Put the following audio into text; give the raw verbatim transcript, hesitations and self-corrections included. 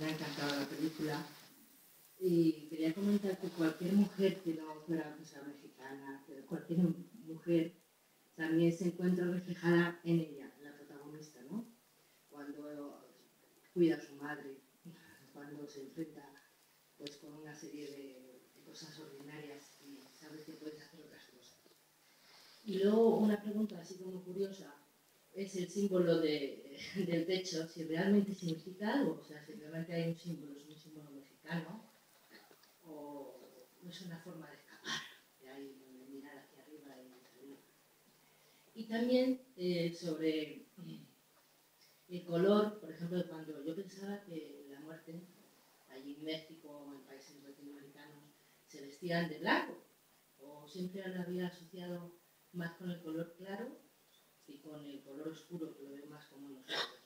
me ha encantado la película. Y quería comentar que cualquier mujer que no fuera que sea mexicana, que cualquier mujer también se encuentra reflejada en ella, en la protagonista, ¿no? Cuando cuida a su madre, cuando se enfrenta pues, con una serie de, de cosas ordinarias y sabe que puedes hacer otras cosas. Y luego una pregunta así como curiosa es el símbolo de, del techo, si realmente significa algo, o sea, si realmente hay un símbolo, es un símbolo mexicano, o es una forma de escapar, de ahí, de mirar hacia arriba y salir. Y también eh, sobre el color, por ejemplo, cuando yo pensaba que la muerte, allí en México o en países latinoamericanos, se vestían de blanco, o siempre la había asociado más con el color claro y con el color oscuro, que lo veo más como nosotros.